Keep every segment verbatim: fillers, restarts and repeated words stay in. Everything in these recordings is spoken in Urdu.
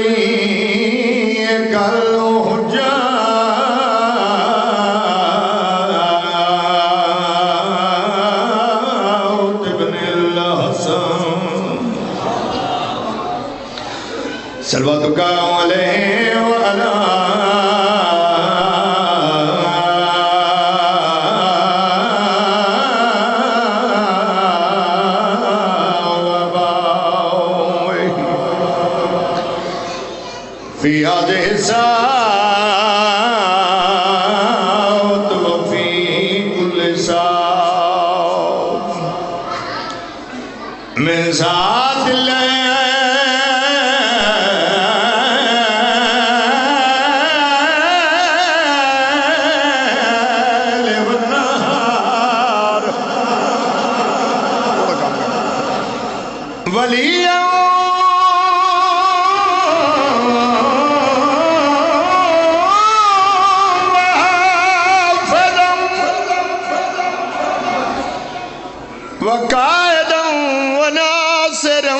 صلواتک علیہ وعلا فی هذه الساعة وفي كل ساعة من ساعات الليل والنهار وليا وقائدا وناصرا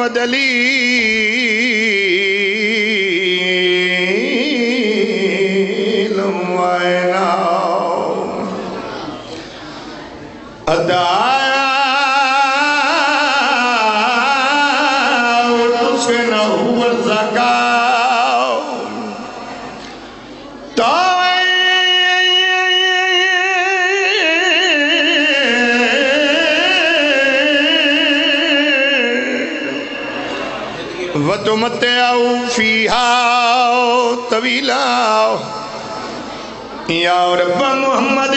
ودليلا وعينا أدعى وتسكنه والزكاة وتمتعوا فيها طويلا يا رب محمد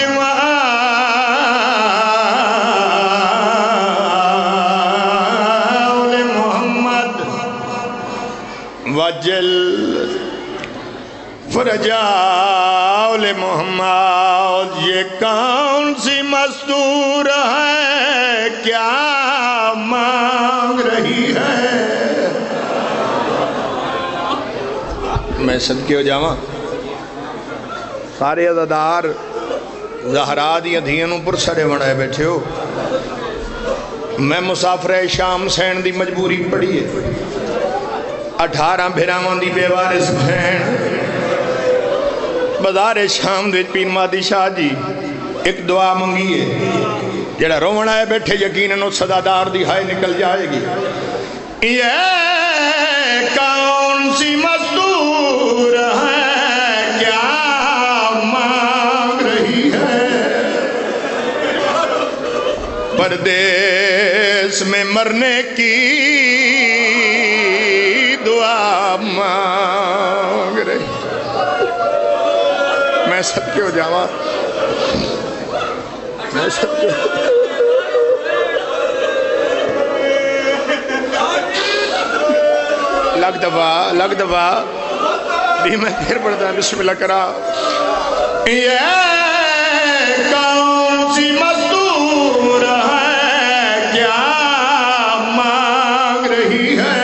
وآل محمد وجل فرجاء محمد یہ کون سی مستور ہے کیا مانگ رہی ہے میں صدقے ہو جاواں سارے عزادار زہرا دیا دھیانوں پر سڑے بڑھائے بیٹھے ہو میں مسافر شام سین دی مجبوری پڑی ہے اٹھارہ بھیرامان دی بیوارس بہن بازار شام دے پیر مادی شاہ جی ایک دعا منگی ہے جڑا رومن آئے بیٹھے یقیناً صدادار دی ہائے نکل جائے گی یہ کون سی مزدور ہے کیا مانگ رہی ہے پردیس میں مرنے کی دعا مانگ رہی میں سب کے ہو جاواں میں سب کے لگ دفعہ لگ دفعہ بھی میں پھر پڑھتا ہے بسم اللہ کرا یہ کون سی مزدور ہے کیا مانگ رہی ہے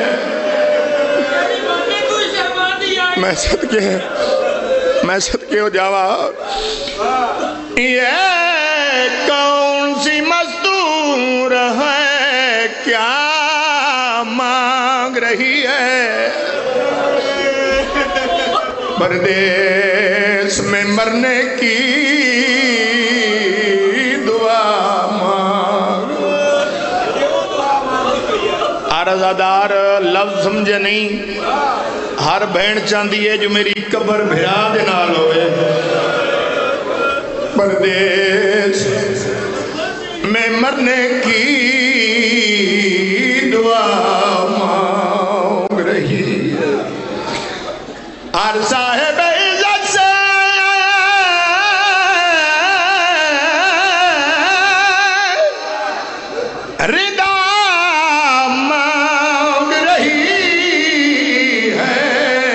میں صدقے ہیں میں صدقے ہو جاوا یہ کون سی مزدور ہے کیا مانگ رہی ہے پردیس میں مرنے کی دعا مانگ عرضادار لفظ سمجھے نہیں ہر بہن چاندی ہے جو میری قبر بھرا دینال ہوئے پردیس میں مرنے کی دعا مانگ رہی ہے ہر صاحب عزت سے رضا مانگ رہی ہے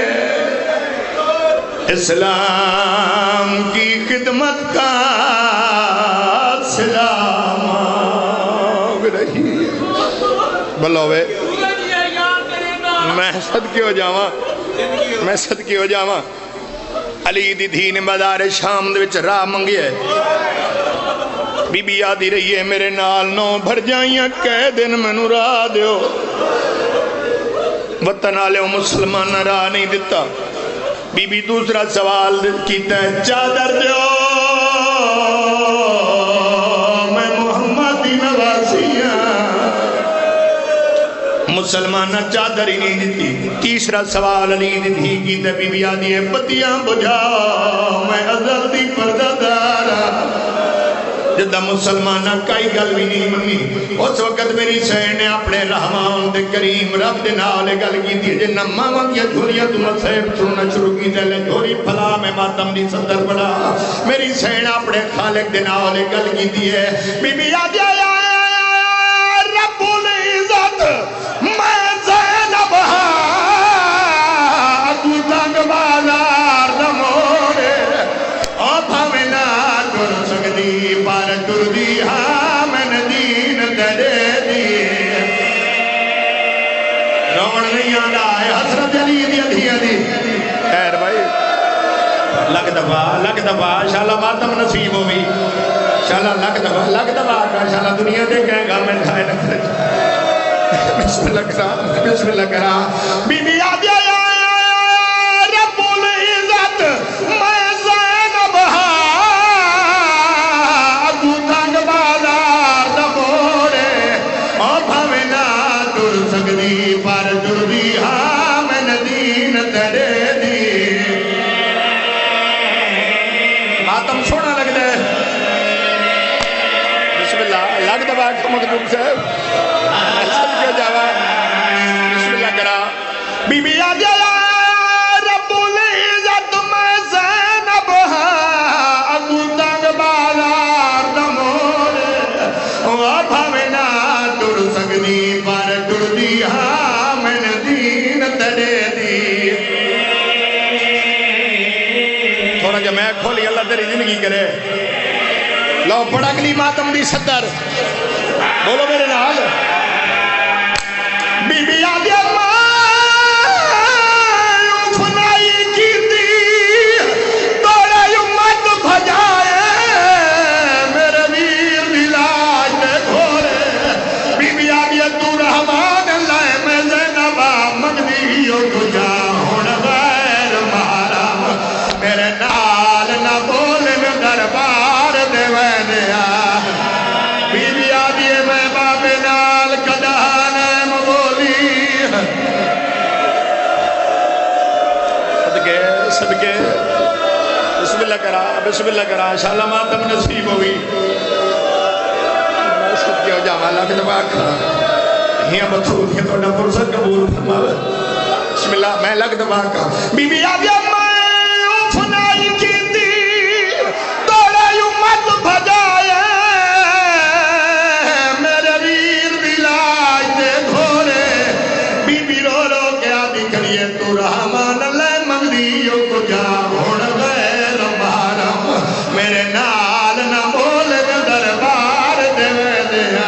اسلام کی خدمت کا سلام مانگ رہی ہے بلوے میں صدقے ہو جاواں میں صدقے ہو جاواں علی دی دھی نے بازار شام دے وچ راہ منگی ہے بی بی آدھی رہی ہے میرے نال نو بھر جائیاں کہہ دن میں نو راہ دیو وطن والے مسلمان راہ نہیں دیتا. بی بی دوسرا سوال کیتا ہے چادر دیو میں محمد دی نواسی ہاں. مسلمان چادر ہی نہیں دیتی. تیسرا سوال علی دی تھی کیتا بی بی آدھی ہے بتیاں بجھاؤ میں ازل دی پردہ دارا. جدہ مسلمانہ کئی گل بھی نہیں منی. اس وقت میری سین نے اپنے رحمان دے کریم رب دے نالے گل کی دی جے نماں دیا جھولیاں تو مسیب سننا شروع کی دے لے جھولی پھلا میں ماتم دی صدر بڑا. میری سین اپنے خالق دے نالے گل کی دی ہے بی بی آدیا یا رب العزت میں زینب ہاں تو تنگ بازار دموڑے اور بھوینا گر سکتی پر گر دی ہاں میں دین دے دی. روڑ نہیں آدھا ہے حسرت علی دی ادھی ادھی. خیر بھائی لگ دفعہ لگ دفعہ شاءاللہ ماتم نصیب ہوئی. شاءاللہ لگ دفعہ لگ دفعہ کا شاءاللہ دنیا دے کہیں گا میں کھائے نکھر. بسم اللہ کرا بسم اللہ کرا بی بی آدیا یا رب العزت میں زینب ہاں تو تنگ بازار دموڑے اور بھوینا در سکتی پر در دی ہاں میں دین دے دی. ماتم سونا لگ دے. بسم اللہ لگ دبا مقدوم سے بسم اللہ کرا بی بی آدیا رب العزت میں زینب ہاں اگو تنگ بازار دموڑے اور بھوینا در سکتی پر در دی ہاں میں دین دے دی. تھوڑا جا میں کھولی اللہ تیری زندگی کرے. لو پڑھ اگلی ماتم دی صدر بولو میرے نال. بی بی آدیا ماں فنائی کی دی توڑے امت بھجائے میرے ویر دلاج دے گھوڑے. بی بی آدیا تو رحمان اللہ میں زینبہ مگدیوں تجھا ہون غیر مارا میرے نال نہ بولے میں دربار دے وینیا. بی بی آدیا میں بابے نال کدانے صدقے بسم اللہ کرا بسم اللہ کرا انشاءاللہ ماتم نصیب ہوئی. میں صدقے ہو جاوہ اللہ کے دبا کھا ہیاں بطور کے توڑا فرصت قبول فرماوے. بسم اللہ میں لگ دبا کھا بی بی آدیا میں فنائی کی دی توڑے امت بھجائے میرے ویر دلاج دے گھوڑے. بی بی رو رو کے آدھی کریے تو رحمان اللہ مگدیوں کو جا ہون غیر مارم میرے نال نہ بول میں دربار دے دیا.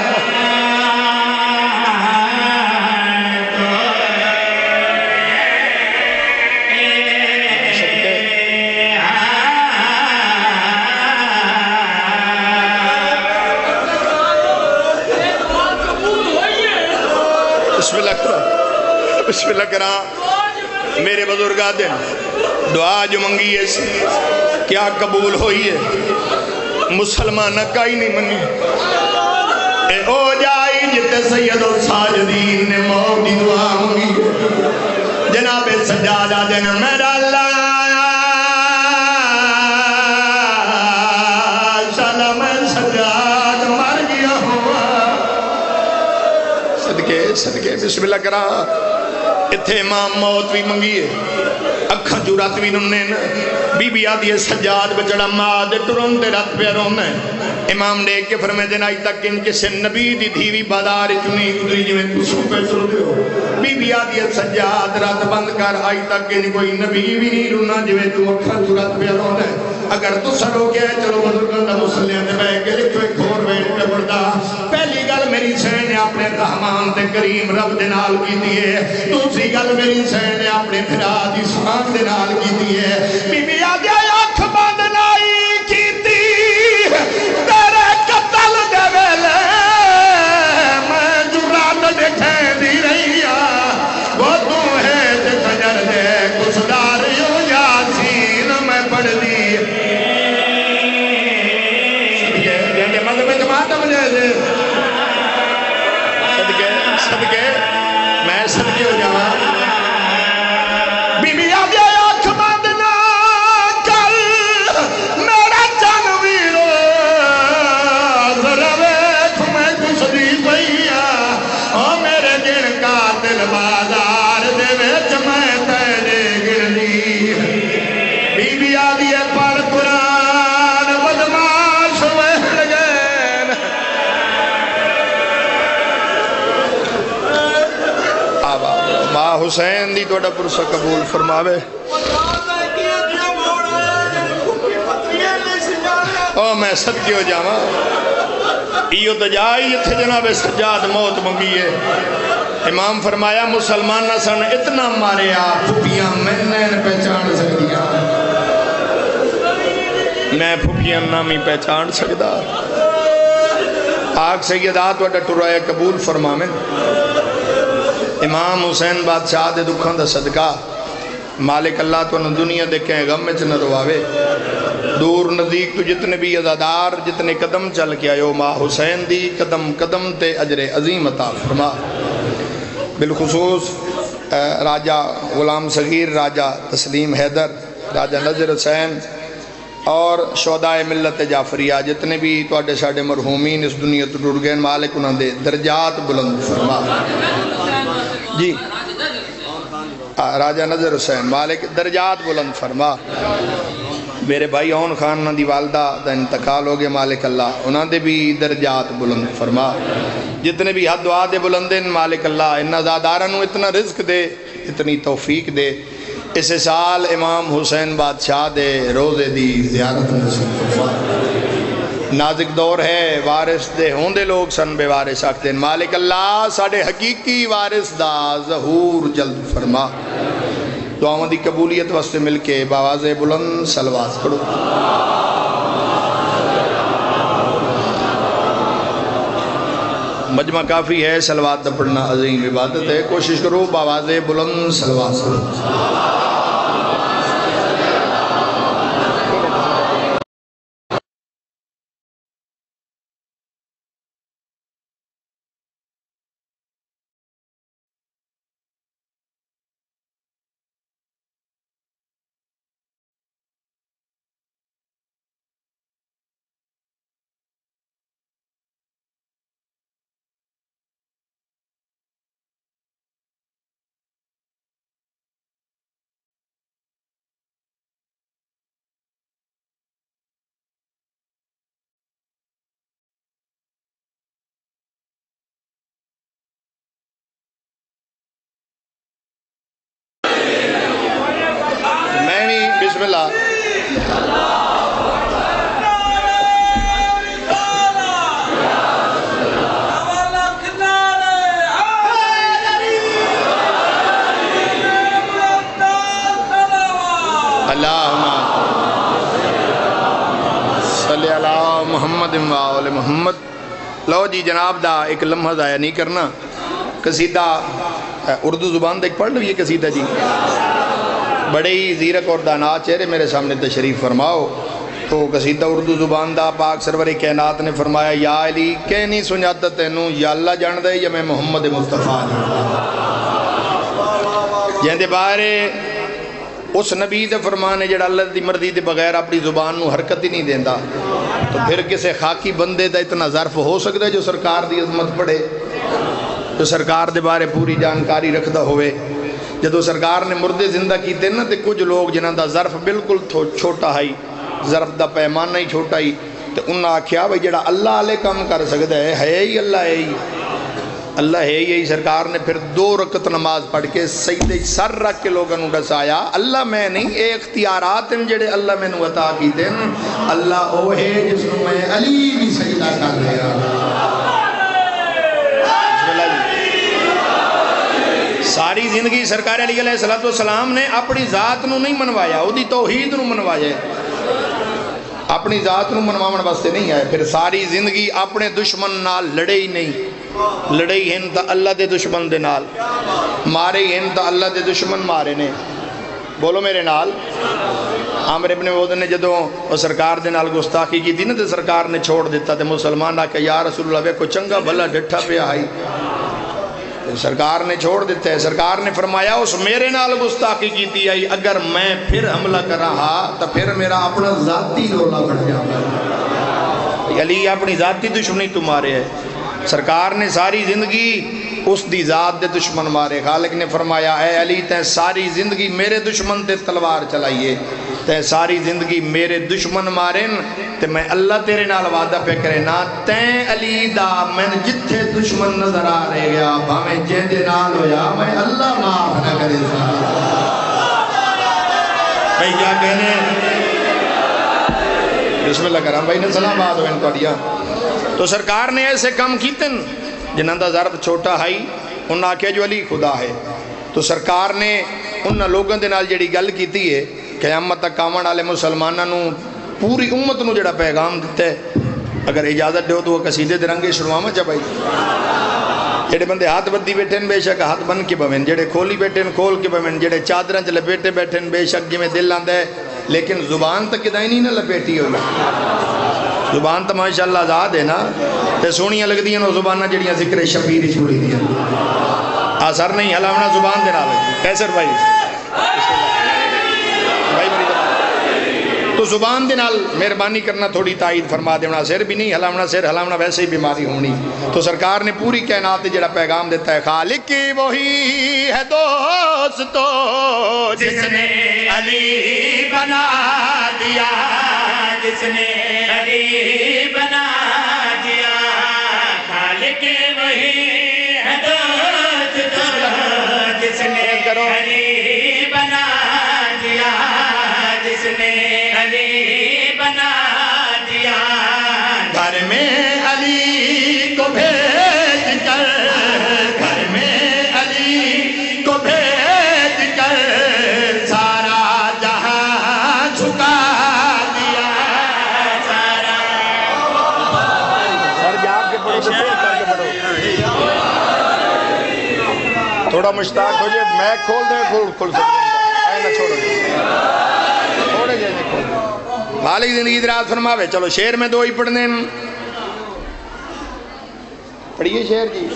بسم اللہ کرا بسم اللہ کرا میرے بزرگ آدھے دعا جو منگی ہے کیا قبول ہوئی ہے. مسلمانہ کائی نہیں منی. اے او جائی جتے سید الساجدین نے موت دی دعا منگی ہے. جناب سجادہ دینا میرا اللہ شالا میں سجاد مر گیا ہوا. صدقے صدقے بسم اللہ کرا. اتھے امام موت بھی منگیے اکھاں جو رات بھی ننے بی بی آدھی سجاد بچڑا ماں دے ٹرون دے رات پہ رونا ہے. امام نے ایک کے فرمے دن آئی تک ان کسے نبی دی دھیوی بادار چنی گدری جو میں کسو پہ چل دے ہو. بی بی آدھی سجاد رات بند کر آئی تک ان کوئی نبی بھی نہیں رونا جو میں تو اکھاں جو رات پہ رونا ہے. اگر تو سڑو گیا چلو بزرگان دا مسلیاں دے بے کے لکھو ایک کھور بیٹھ کے بڑھتا. پہلی گل میری سین نے اپنے رحمان دے کریم رب دے نال کی دیئے. دوسری گل میری سین نے اپنے پھرا دی سبحان دے نال کی دیئے. بی بی آدھی آنکھ بند نائی کی دی تیرے قتل دے ویلے میں جرات دکھے دی رہی سدکے ہو جاواں بی بی آ گیا آنکھ بند نہ کر میرا جان ویر ذرا ویکھ میں کچھ دی پئی آ او میرے گن قاتل بازار دے وچ میں تیرے گرنی بی بی آ گیا پڑھ قرآن بدماش ویل گئے ماں حسین دی توڑا پرسہ قبول فرماوے او میں سچی ہو جاواں ایو تو جائی تھے جناب سجاد موت منگیے امام فرمایا مسلمان سن اتنا مارے آپ پھوپیاں میں نین پہچان سکتیا میں پھوپیاں نامی پہچان سکتا آگ سیدات وڈا ٹرائے قبول فرمامن امام حسین بادشاہ دے دکھان دا صدقہ مالک اللہ تو انہوں دنیا دیکھیں غم میں چنہ رواوے دور نزدیک تو جتنے بھی عزادار جتنے قدم چل کے آئے ماں حسین دی قدم قدم تے اجر عظیم عطا فرما بالخصوص راجہ غلام صغیر راجہ تسلیم حیدر راجہ نظر حسین اور شہدائے ملت جعفریہ جتنے بھی توڑے ساڑے مرحومین اس دنیا تو ٹر گئے مالک انہوں دے درجات بلند فرما جی راجہ نظر حسین مالک درجات بلند فرما میرے بھائی اون خان انہوں دی والدہ دا انتقال ہو گئے مالک اللہ انہوں دے بھی درجات بلند فرما جتنے بھی حد دعا دے بلندن مالک اللہ انہا زادارنوں اتنا رزق دے اتنی توفیق دے اس سال امام حسین بادشاہ دے روزے دی زیارت نصیب فرما نازک دور ہے وارث دے ہوندے لوگ سن بے وارث آکتے ہیں مالک اللہ ساڑھے حقیقی وارث دا ظہور جلد فرما دعاوں دی قبولیت واسطے مل کے باواز بلند صلوات پڑھو مجمع کافی ہے صلوات دا پڑھنا عظیم عبادت ہے کوشش کرو باواز بلند صلوات پڑھو بسم اللہ اللہم صلی اللہ محمد و محمد لو جی جناب دا ایک لمحہ ضائع نہیں کرنا قصیدہ اردو زبان دیکھ پڑھ لو یہ قصیدہ جی بڑے ہی زیرک اور دانا چہرے میرے سامنے تشریف فرماؤ تو قصیدہ اردو زبان دا پاک سرور کائنات نے فرمایا یا علی کہ نہیں سنجاتا تینوں یا اللہ جان دے یا میں محمد مصطفیٰ جہاں دے بارے اس نبی دے فرمانے جڑا اللہ دی مرضی دے بغیر اپنی زبان نو حرکت ہی نہیں دیندہ تو پھر کسے خاکی بندے دا اتنا ظرف ہو سکتا ہے جو سرکار دی عظمت پڑھے جو سرکار دے بارے پوری جانکاری رکھدا ہوئے جدو سرکار نے مردے زندہ کیتے نا تے کچھ لوگ جنہاں دا ظرف بالکل چھوٹا ہی ظرف دا پیمان نہیں چھوٹا ہی تو انہاں آکھیا بھئی جڑا اللہ علیہ کام کر سکتا ہے ہے ہی اللہ ہے ہی اللہ ہے ہی سرکار نے پھر دو رکعت نماز پڑھ کے سجدے سر رکھ کے لوگوں نے دسایا اللہ میں نہیں اے اختیارات ہیں جڑے اللہ میں نے عطا کیتے ہیں اللہ وہ ہے جس کو میں علی بھی سجدہ کر لیا ساری زندگی سرکار علیہ علیہ السلام نے اپنی ذات نو نہیں منوایا وہ دی توحید نو منوایا اپنی ذات نو منواؤن واسطے نہیں آئے پھر ساری زندگی اپنے دشمن نال لڑے ہی نہیں لڑے ہی ہیں تا اللہ دے دشمن دے نال مارے ہی ہیں تا اللہ دے دشمن مارے نے بولو میرے نال عامر ابن عودن نے جدوں سرکار دے نال گستاخی کی تھی نا تے سرکار نے چھوڑ دیتا تے مسلمان آکے یا رسول اللہ وے کو چنگا بھلا ڈٹھا پہ آئی سرکار نے چھوڑ دیتا ہے. سرکار نے فرمایا اس میرے نال گستاخی کیتی آئی اگر میں پھر حملہ کر رہا تو پھر میرا اپنا ذاتی رولا بڑھ جاتا. علی اپنی ذاتی دشمنی تمہارے ہے. سرکار نے ساری زندگی اس دی ذات دے دشمن مارے. خالق نے فرمایا اے علی تے ساری زندگی میرے دشمن تے تلوار چلائیے, تے ساری زندگی میرے دشمن مارن تے میں اللہ تیرے نال وعدہ پہ کرے نا تیں علی دا میں جتھے دشمن نظر آ رہے گیا بھاویں جیندے نال ہویا میں اللہ معاف نہ کرے. بھائی کیا کہنے بسم اللہ کرام بھائی نے سلام بات ہوئے ان کو دیا. تو سرکار نے ایسے کام کیتن جنہاں دا ضرب چھوٹا ہائی انہاں آکھیا جو علی خدا ہے. تو سرکار نے انہاں لوگوں دے نال جڑی گل کیتی ہے قیامت تک آون والے مسلماناں نو پوری امت نو جڑا پیغام دیتا ہے. اگر اجازت دیو تو وہ قصیدے دے رنگے شروعاں چا بھائی. جڑے بندے ہاتھ بدی بیٹھے بے شک ہاتھ بن کے بوین, جڑے کھولی بیٹھے کھول کے بوین, جڑے چادراں چ لپیٹے بیٹھے بے شک جویں دل آندا ہے لیکن زبان تک کدائیں نہیں نہ لپیٹی ہوئی. زبان تو ماشاءاللہ آزاد ہے نا تے سونیاں لگ دیاں نو زباناں جڑیاں ذکر شبیر چھوڑی دیاں اثر نہیں ہلاونا زبان دے نال. کیسر بھائی بھائی بڑی بات تو زبان دے نال مہربانی کرنا تھوڑی تائید فرما دینا. سر بھی نہیں ہلاونا, سر ہلاونا ویسے ہی بیماری ہونی. تو سرکار نے پوری کائنات تے جڑا پیغام دیتا ہے خالق کی وہی ہے دوستو جس نے علی بنا دیا, جس نے علی بنا دیا. خالق وہی ہے دوستو جس نے علی بنا دیا, جس نے علی بنا دیا. گھر میں علی کو بھیج کر, گھر میں علی کو بھیج کر سارا جہاں جھکا دیا. سارا سر جاگ کے پڑھو, کر کے پڑھو, تھوڑا مشتاق ہو جائے. میں کھول دیں کھول کھول سکتا ہے نہ چھوڑو تھوڑے جائے کھول. مالک زندگی دراز فرماوے. چلو شعر میں دو ہی پڑھنے پڑھیے شعر جی.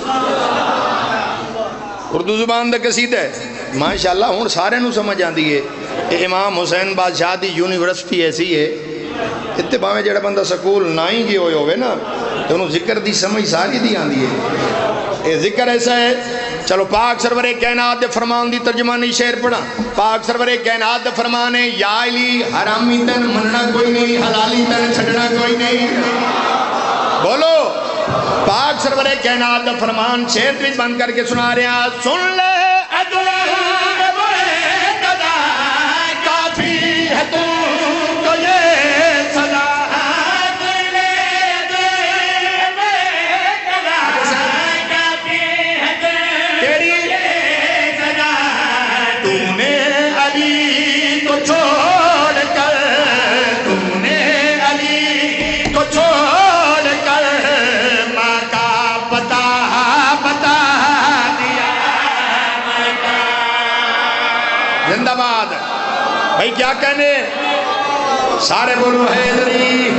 اردو زبان دا قصیدہ ہے ماشاءاللہ ہون سارے نو سمجھ آن دیئے. امام حسین بادشاہ دی یونیورسٹی ایسی ہے اتباع میں جڑا بندہ سکول نائی گئے ہوئے ہوئے نا تو انہوں ذکر دی سمجھ ساری دی آن دیئے. یہ ذکر ایسا ہے. چلو پاک سرور کائنات دے فرمان دی ترجمانی شعر پڑھا. پاک سرور کائنات دے فرمان ہے یا علی حرامی تن مننا کوئی نہیں, حلالی تن چھڑنا کوئی نہیں. بولو پاک سرور کائنات دے فرمان شعر بھی بند کر کے سنا رہے ہیں. سن لے کافی ہے تو زندہ باد. بھائی کیا کہنے سارے بولو حیدری.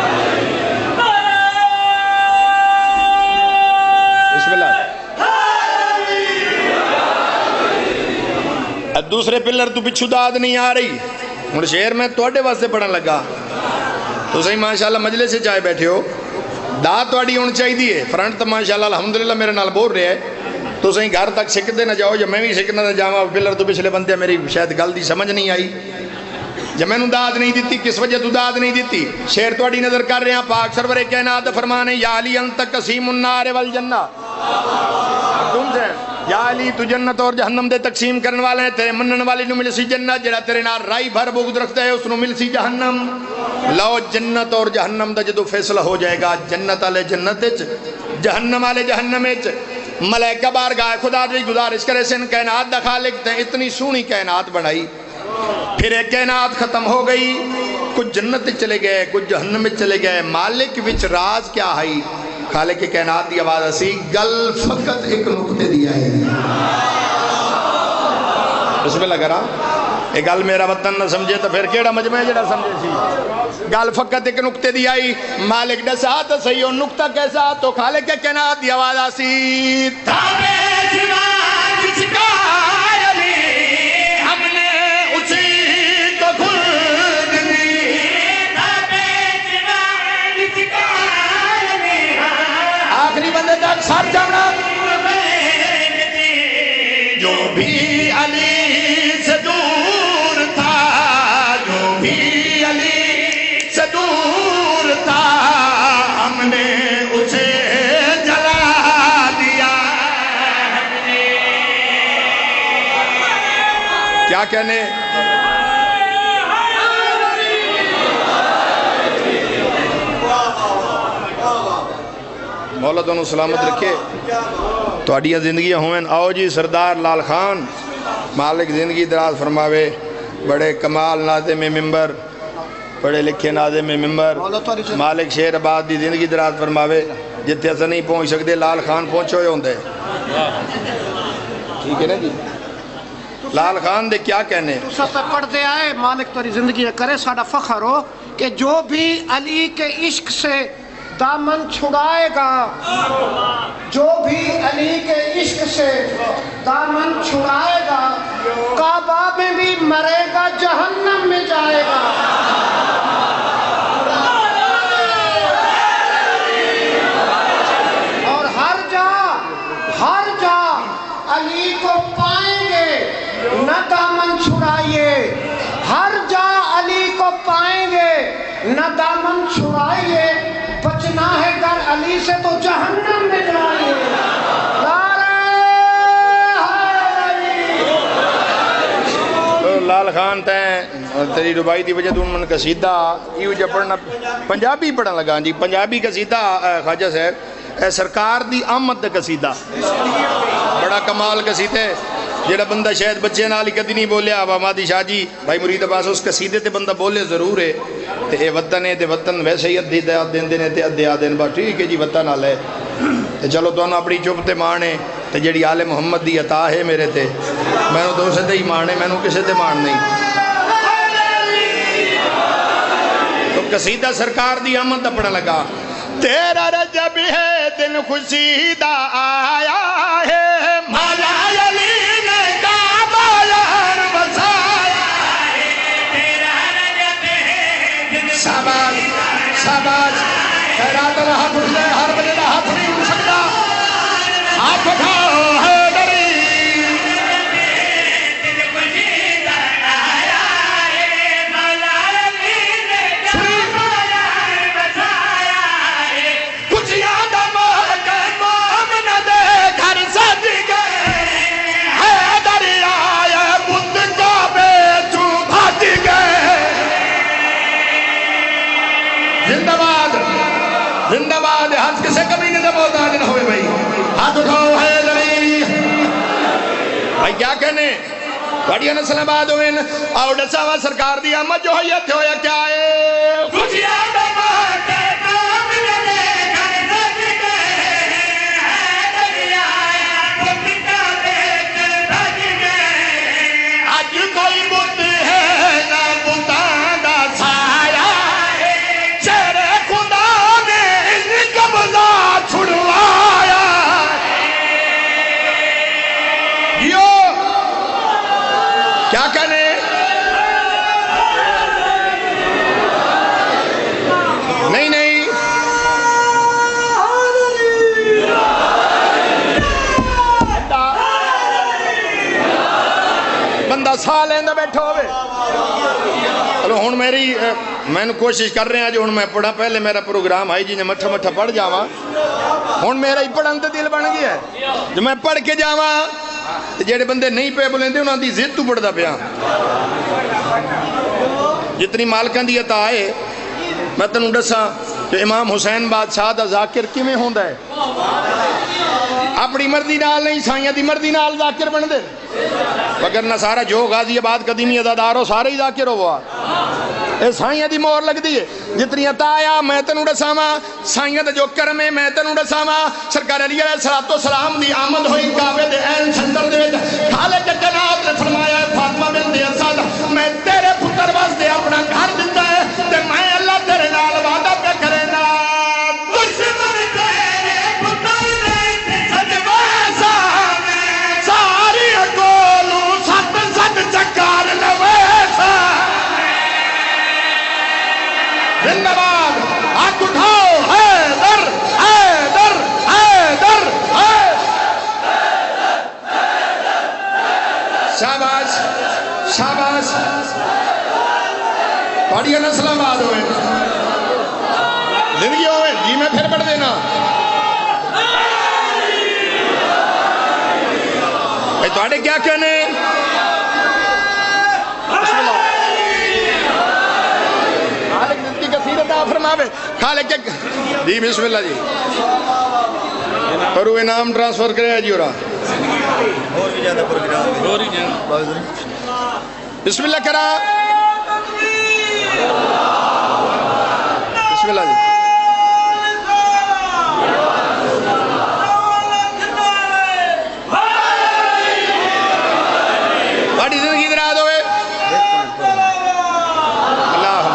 بسم اللہ. دوسرے پلر تو پچھو داد نہیں آ رہی. ہوں شعر میں توڑے واسطے پڑھن لگا تو صحیح ماشاءاللہ مجلس سے چائے بیٹھے ہو. داد توڑی ہونی چاہی دیئے فرنٹ تو ماشاءاللہ الحمدللہ میرے نال بول رہے ہیں. تو صحیح گھر تک سکھتے نہ جاؤ, جب میں بھی سکھنا نہ جاؤں پلر تو پچھلے بندے میری شاید گل دی سمجھ نہیں آئی. جب میں نے داد نہیں دیتی کس وجہ تو داد نہیں دیتی. شعر توڑی نظر کر رہے ہیں. پاک سرور کائنات فرمانے یا علی انت قسیم النار والجنہ. تم سے یا علی تو جنت اور جہنم دے تقسیم کرنے والے ہیں. تیرے منن والی نو مل سی جنت, جڑا تیرے نال رائی بھر بغض رکھتا ہے اس نو مل سی جہنم. لو جنت اور جہنم دا جدو فیصلہ ہو جائے گا جنت والے جنت وچ جہنم والے جہنم وچ ملائکہ بارگاہ خدا دی گزارش کرے سن کائنات دا خالق تے اتنی سونی کائنات بنائی. پھر ایک کائنات ختم ہو گئی, کچھ جنت چلے گئے کچھ جہنم میں چلے گئے. مالک وچ راز کیا ہے؟ خالق کائنات دی آواز اسی گل فقط ایک نقطے دیا ہے. بسم اللہ کرا. ایک گل میرا وطن نہ سمجھے تو پھر کیڑا مجمع جڑا سمجھے سی. گل فقط ایک نقطے دی آئی. مالک دسا تو صحیح ہو نقطہ کیسا؟ تو خالق کائنات دی آواز اسی سر جانا جو بھی علی سے دور تھا، جو بھی علی سے دور تھا، ہم نے اسے جلا دیا۔ کیا کہنے؟ مولا دونوں سلامت رکھے، تو اڈیاں زندگیاں ہوئیں۔ آؤ جی سردار لال خان مالک زندگی دراز فرماوے، بڑے کمال ناظم ممبر، بڑے لکھے ناظم ممبر، مالک شیر آباد دی زندگی دراز فرماوے۔ جتے ایسا نہیں پہنچ سکتے لال خان پہنچو ہوں دے، ٹھیک ہے نا جی؟ لال خان دے کیا کہنے؟ سب پہ پڑھ دے آئے، مالک توری زندگی کرے ساڑھا فخر ہو کہ جو بھی علی کے عشق سے دامن چھڑائے گا، جو بھی علی کے عشق سے دامن چھڑائے گا، کعبہ میں بھی مرے گا، جہنم میں جائے گا۔ اور ہر جا ہر جا علی کو پائیں گے، نہ دامن چھڑائیے، ہر جا علی کو پائیں گے، نہ دامن چھڑائیے، بچنا ہے گر علی سے تو جہنم میں جائیے۔ لال خان تین تیری ربائی دی وجہ دون من قصیدہ یہ جو پڑھنا پنجابی پڑھنا لگا جی، پنجابی قصیدہ خواجہ صاحب سرکار دی آمد دا قصیدہ بڑا کمال قصیدہ ہے، جیڑا بندہ شاید بچے نال ہی کدی نہیں بولیا مادی شاہ جی بھائی مرید عباس اس قصیدے تے بندہ بولے ضرور ہے، تے اے وطن ہے تے وطن ویسے ہی ادھی دیا دین دینے تے ادھی آدین با ٹھیک ہے جی وطن آل ہے، تے چلو تو انہوں اپنی چپ تے مانے تے جیڑی آل محمد دی عطا ہے میرے تے میں نے تو اسے تے ہی مانے میں نے کسے تے مان نہیں۔ تو قصیدہ سرکار دی آمد اپنا لگا، تیرا رجب ہے دن خوشی دا آیا ہے، مولا علی نے کعبہ یار بسایا ہے، تیرا رجب ہے دن شاباش شاباش خیرات اللہ ہاتھ اٹھ جائے، ہر بجے دا ہاتھ نہیں اٹھ سکتا، ہاتھ اٹھاؤ ہے ڈری زندہ باد ہاتھ کسے کبھی نہیں دبوتا نہ ہوئے بھائی، ہاتھ اٹھاؤ ہے دلیری بھائی کیا کہنے بڑی نسل آباد ہوئے آؤ ڈساوا سرکار دی آمد جو ہوئی تھے ہویا کیا ہے خوشیاں دماغ کے نام لگے گھر رج گئے ہے دریا بت کا دیکھ رج گئے، آج کوئی بت ہے نہ بتاں دا سایہ شیر خدا قبضہ چھڑوایا یو کیا کہنے نہیں نہیں بندہ سا لیندہ بیٹھا ہوئے۔ چلو ہون میری میں نے کوشش کر رہے ہیں جو ہون میں پڑھا، پہلے میرا پروگرام آئی جی نے مٹھا مٹھا پڑھ جاواں، ہون میرا ہی پڑھن تے دل بن گیا ہے جو میں پڑھ کے جاواں جیڑے بندے نہیں پہ بولیں دے انہاں دی ضد تو پڑھ دا پیا، جتنی مالکان دی عطا ہے میں تنوں دساں کہ امام حسین بادشاہ دا ذاکر کیویں ہوندا ہے، اپنی مردی نال نہیں سائیاں دی مردی نال ذاکر بن دے، وگرنہ سارا جو غازی آباد قدیمی عزادار ہو سارے ہی ذاکر ہوا، اے سائیاں دی مور لگ دی ہے، جتنی عطا آیا میں تنوں دساواں، سائیاں دا جو کرم ہے میں تنوں دساواں، سرکار علی علیہ السلام دی آمد ہوئی کعبے دے این سنٹر دے وچ، خالق جناب نے فرمایا فاطمہ بنت اسد میں تیرے پتر واسطے اپنا گھر دیتا ہے تے میں اللہ تیرے نال وعدہ پہ کرے نا دشمن تیرے پتر نے سجوا سامنے شاباش شاباش پڑھیا نسل آباد ہوئے زندگی ہوئے جی میں پھر پڑھ دینا بھئی تو آڑے کیا کہنے بسم اللہ خالق زندگی کا سیرت آپ فرماوے خالق کیا جی بسم اللہ جی پرو انعام ٹرانسفر کرے جی ہو بسم اللہ کرا بسم اللہ جی بڑی زندگی دراد ہوئے اللہ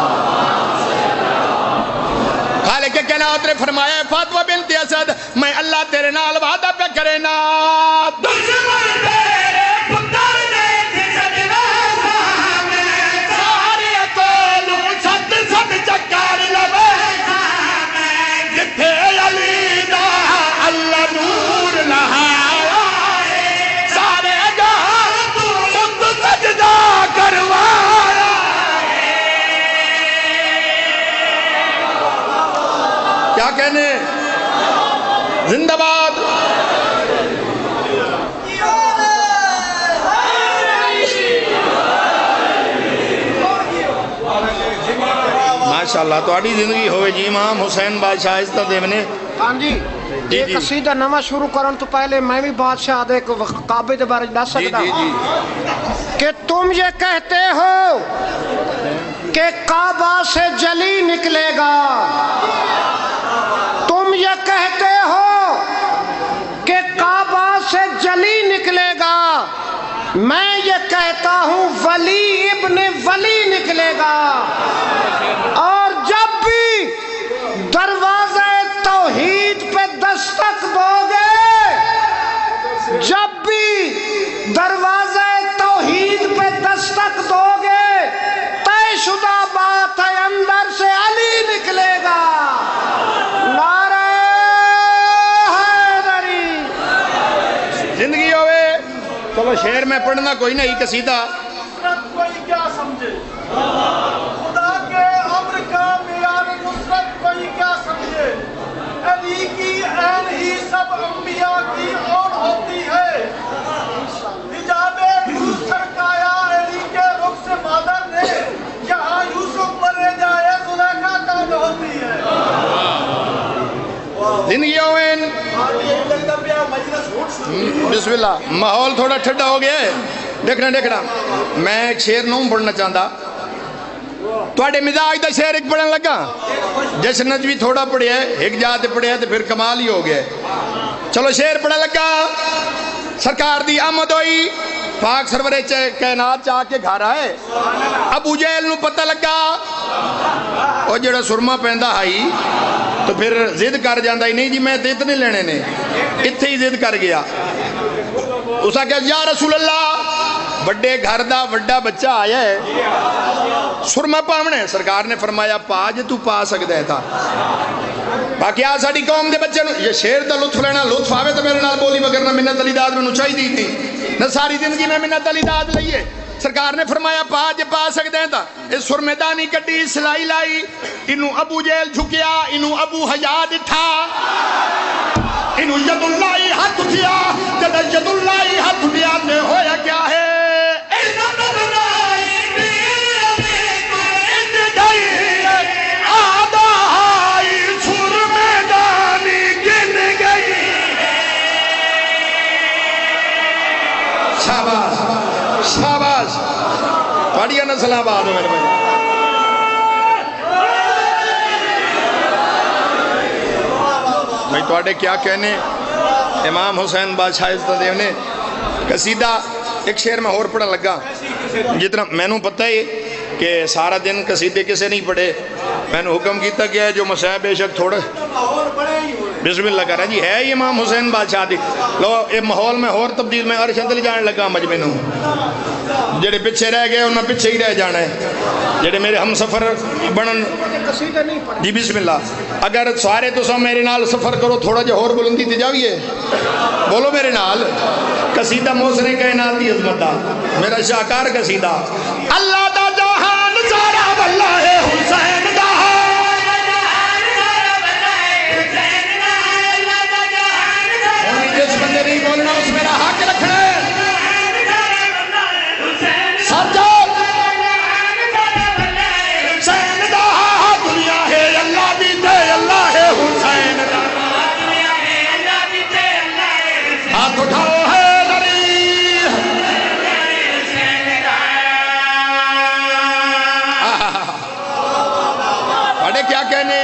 خالق کے کہنا اترے فرمایا فاطمہ بنت اسد میں اللہ تیرے نال وعدہ پہ کرے نا دشمن تیرے پتر نے سجنا میں سارے کولوں ست ست چکر لوے جتھے علی دا اللہ نور لہایا سارے جہاں تو خود سجدہ کروایا کیا کہنے زندہ باد ماشاءاللہ تو آڑی زندگی ہوئے جی امام حسین بادشاہ عزتہ دیونے ہاں جی جی ایک جی قصیدہ نمہ شروع کرن تو پہلے میں بھی بادشاہ دے قابد بارج ڈا جی سکتا جی جی کہ تم یہ کہتے ہو کہ کعبہ سے جلی نکلے گا تم یہ کہتے ہو کہ کعبہ سے جلی نکلے گا میں یہ کہتا ہوں ولی ابن ولی نکلے گا اور جب بھی دروازہ توحید پہ دستک دو گے جب بھی دروازہ توحید پہ دستک دو گے طے شدہ بات ہے اندر سے علی نکلے گا نعرہ حیدری زندگی ہوئے چلو شہر میں پڑھنا کوئی نہیں قصیدہ کوئی کیا سمجھے خدا کے امر کا معیار نصرت کوئی کیا سمجھے علی کی عین ہی سب انبیاء کی اور ہوتی ہے حجاب نور سرکایا علی کے رخ سے مادر نے جہاں یوسف مرے جائے زلیخا کان ہوتی ہے زندگی ہوئے بسم اللہ ماحول تھوڑا ٹھڈا ہو گیا ہے دیکھنا دیکھنا میں ایک شعر نہیں پڑھنا چاہتا توڑے مزاج دا شعر ایک پڑھن لگا جیسے نجوی تھوڑا پڑھے ہے ایک جاتے پڑھے ہے تو پھر کمال ہی ہو گیا چلو شعر پڑھا لگا سرکار دی آمد ہوئی پاک سرورے کائنات چاہ کے گھر آئے ابو جہل نو پتہ لگا اور جڑا سرما پہندا آئی تو پھر ضد کر جاندہ ہی نہیں جی میں اتنے لینے نے اتنے ہی ضد کر گیا اسا کہا یا رسول اللہ بڑے گھر دا وڈا بچہ آیا ہے سرما پاونے سرکار نے فرمایا پا جے تو پا سکتا ہے تھا باقی آج ساڑی قوم دے بچے یہ شیر دا لطف لینا لطف آوے تو میرے نال بولی وگرنا منت علی داد میں نچائی دی تھی نہ ساری زندگی میں منت علی داد لئیے سرکار نے فرمایا پا جے پا سکتے ہیں تھا اس سرمیدانی کٹی سلائی لائی انہوں ابو جیل جھکیا انہوں ابو حیاد تھا انہوں ید اللہ ہاتھ دیا جد ید اللہ ہاتھ دیا نے ہویا کیا ہے شاباش شاباش بڑھیا نسل آباد ہو میرے بھائی بھائی توڑے کیا کہنے امام حسین بادشاہ عزت دیو نے قصیدہ ایک شعر میں اور پڑھا لگا جتنا میں نے پتہ ہے کہ سارا دن قصیدے کسے نہیں پڑھے میں نے حکم کیتا کیا ہے جو مسائب بے شک تھوڑا بسم اللہ کر رہا جی ہے یہ امام حسین بادشاہ دی لو یہ ماحول میں اور تبدیل میں عرش اندر جانے لگا مجمع نو جڑے پیچھے رہ گئے انہاں پیچھے ہی رہ جانا ہے جڑے میرے ہم سفر بنن جی بسم اللہ اگر سارے تو سب میرے نال سفر کرو تھوڑا جا اور بلندی تے جاویے بولو میرے نال قصیدہ موسنے کائنات دی عظمت دا میرا شاہکار قصیدہ اللہ دا جہان سارا واللہ حسین دا جس بندے نہیں بولنا اس میرا حق رکھنا ہے سچا حسین دا دنیا ہے اللہ دی تے اللہ ہے حسین دا ہاتھ اٹھاؤ ہے دری بڑے کیا کہنے